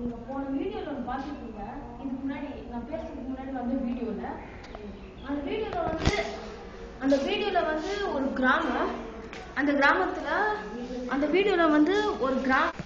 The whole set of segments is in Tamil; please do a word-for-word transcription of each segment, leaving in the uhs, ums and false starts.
நீங்க போன வீடியோல ஒன்று பார்த்துருக்கீங்க. இதுக்கு முன்னாடி நான் பேசுறதுக்கு முன்னாடி வந்து வீடியோல அந்த வீடியோல வந்து அந்த வீடியோல வந்து ஒரு கிராமம், அந்த கிராமத்துல அந்த வீடியோல வந்து ஒரு கிராமம்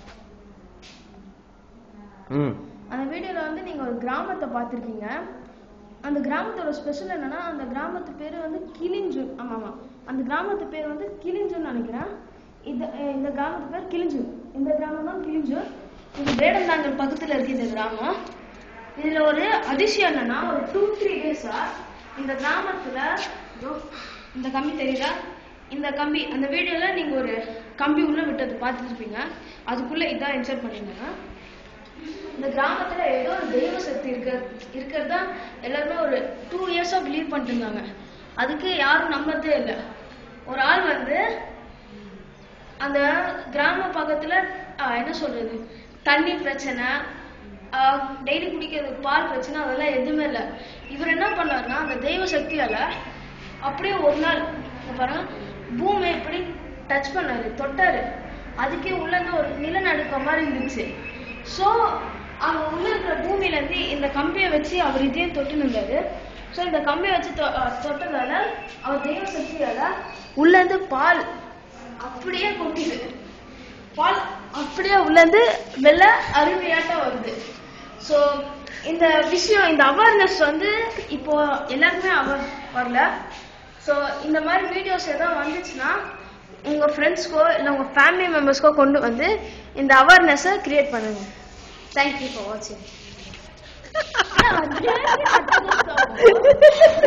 அந்த வீடியோல வந்து நீங்க ஒரு கிராமத்தை பார்த்துருக்கீங்க. அந்த கிராமத்தோட ஸ்பெஷல் என்னன்னா, அந்த கிராமத்து பேரு வந்து கிளிஞ்சூர். ஆமா ஆமா அந்த கிராமத்து பேர் வந்து கிளிஞ்சூர்னு நினைக்கிறேன். இந்த இந்த கிராமத்து பேர் கிளிஞ்சூர். இந்த கிராமம் தான் கிளிஞ்சூர். இது வேடந்தாங்கல் பக்கத்துல இருக்கு இந்த கிராமம். இதுல ஒரு அதிசயம் என்னன்னா, ஒரு டூ த்ரீ டேஸா இந்த கிராமத்துல இந்த கம்பி தெரியுதா, இந்த கம்பி அந்த வீடியோல நீங்க ஒரு கம்பி உள்ள விட்டது பார்த்துட்டு இருப்பீங்க. அதுக்குள்ள இதான் இன்சர்ட் பண்ணிருந்தாங்க. இந்த கிராமத்துல ஏதோ ஒரு தெய்வ சக்தி இருக்க இருக்கிறதா எல்லாருமே ஒரு டூ இயர்ஸா பிலீவ் பண்ணிட்டு இருந்தாங்க. அதுக்கு யாரும் நம்பதே இல்லை. ஒரு ஆள் வந்து அந்த கிராம பக்கத்துல என்ன சொல்றது, தண்ணி பிரச்சனை, டெய்லி குடிக்கிறதுக்கு பால் பிரச்சனை, அதெல்லாம் எதுவுமே இல்லை. இவர் என்ன பண்ணாருன்னா, அந்த தெய்வ சக்தியால அப்படியே ஒரு நாள் பாருங்க பூமி எப்படி டச் பண்ணாரு, தொட்டாரு. அதுக்கே உள்ள ஒரு நிலநடுக்க மாதிரி இருந்துச்சு. ஸோ அவங்க உள்ள இருக்கிற பூமியில இருந்து இந்த கம்பியை வச்சு அவர் இதே தொட்டு நின்றாரு. ஸோ இந்த கம்பியை வச்சு தொட்டதால அவர் தெய்வ சக்தியால உள்ள இருந்து பால் அப்படியே கொட்டிது. பால் அப்படியே உள்ள இருந்து வெள்ள அருமையாட்டா வருது. ஸோ இந்த விஷயம், இந்த அவேர்னஸ் வந்து இப்போ எல்லாருமே அவர் வரல. ஸோ இந்த மாதிரி வீடியோஸ் எதாவது வந்துச்சுன்னா உங்க ஃப்ரெண்ட்ஸ்க்கோ இல்லை உங்க ஃபேமிலி மெம்பர்ஸ்க்கோ கொண்டு வந்து இந்த அவேர்னஸை கிரியேட் பண்ணுங்க. தேங்க்யூ ஃபார் வாட்சிங்.